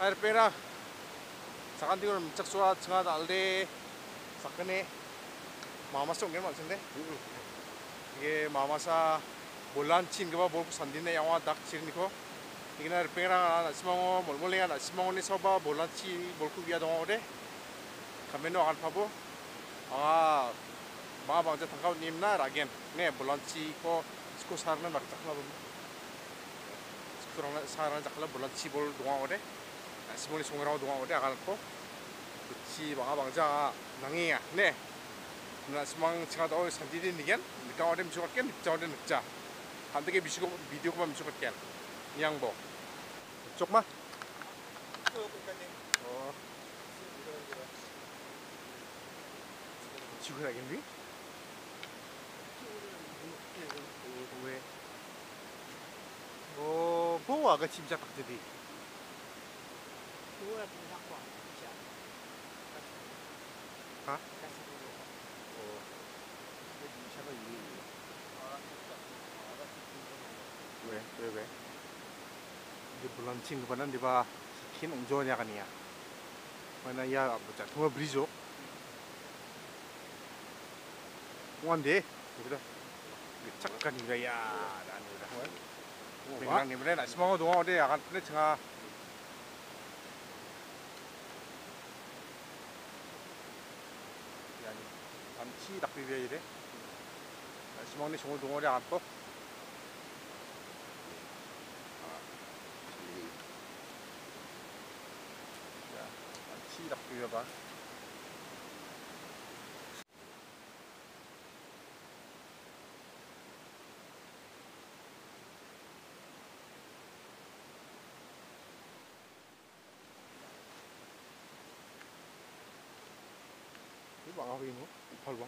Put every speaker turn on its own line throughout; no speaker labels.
Air pera sakan tinggal mencak suat cengat alde sakane mama song gen maksudnya 이게 마마사 몰란친 그바 볼고 산디네 영화 닥 지르니코 이게 air pera 나시망어 몰몰랭아 나시망어니 서바 몰란치 볼고 비야 동어데 가면노 안 파보 아 마방자 당가우 님나 라겐 네 몰란치 코 스코 사르는 막 작나 보 스코랑 사르는 작라 몰란치 볼 동어데 시몬이 송이라고 동안 어디 아가놓고 그치 방자 낭이야 네 나 시망 제가 더 산디디 니겐 니가 어디 미쳐갈게 늑자 어디 늑자 반대게 미치고 비디오만 미쳐갈게 이양보 쪽만 지금 하겠니? 왜? 뭐 아가 진짜 박대디 아? 왜? 이제 물론 친구는 네가 킨 옹조냐 가니야. mana ya 보자. 동아 브리죠. 동안데. 그래. 잠깐이가 야. 나는 그래. 그냥 님네 나 시망어 동아 어디 약간 근데 제가 아니 잠시 딱 비벼야 돼. 시망네 정을 동아리 안 뻗. 딱 비벼봐. 이거 막아보기 뭐? 팔방.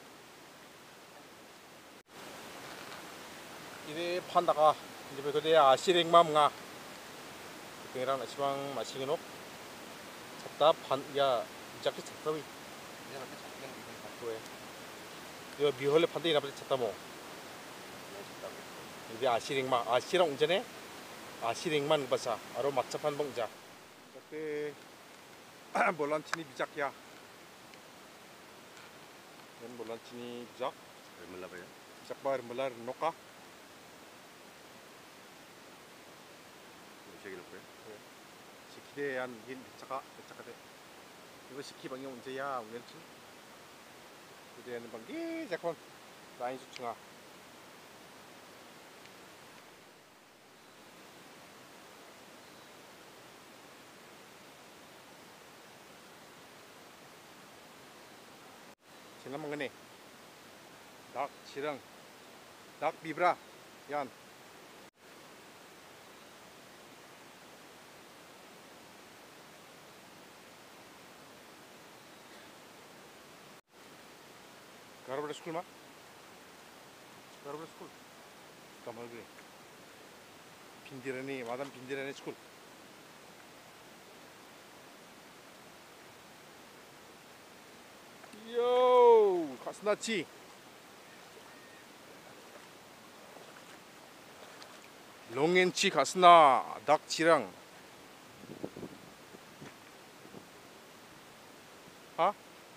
이래 판다가 이제 그때 아시랭맘 nga. 그랑 시방 마시기노. 다 판야 자켓 쳤다위. 왜? 이거 미홀레 판데 이나버지 쳤다 뭐. 이제 아시랭마 아시랑 운전해. 아시랭만 바사. 아로 막차판 봉자. 그때 몰란치니 비작이야. 는 몰란치니 비작. 얼마나 봐요? 비작바 얼마나 놓까? 시기 놓고요. 시키대한 긴 비작아대. 이거 시키 방이 언제야? 우연치? 그대는 방기 자콘 라인 수충아. 지난 먹네. 닭 지랑 닭 비브라 얀. Garabra school ma? Garabra school. Kamal gre. Pindirani, madam Pindirani school. Yo, kasnachi. 롱엔치 가스나 닭지랑. 아?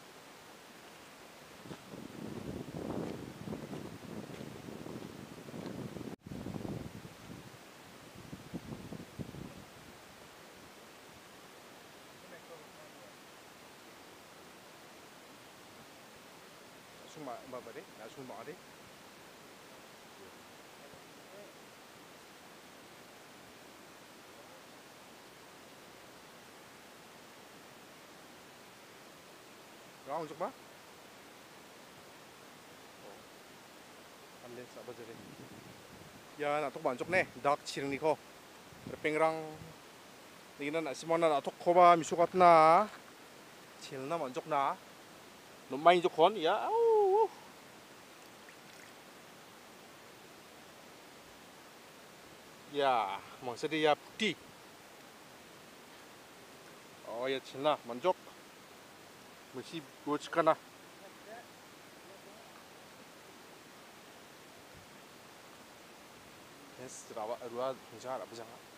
숨마 마바데 나 숨마데 라운 좀 봐. 안돼 사버저래. 야, 나 톡 만족네. 닭 치릉니코. 뺑랑 이기는 아시모나 나 톡코바 미쇼 같나? 칠나 만족나? 너무 많이 좋건 야. 아우. 야, maksudnya ya putih. Oh ya 칠나 만족. mesti buatkan lah. Yes, rawat dua, jangan apa jangan.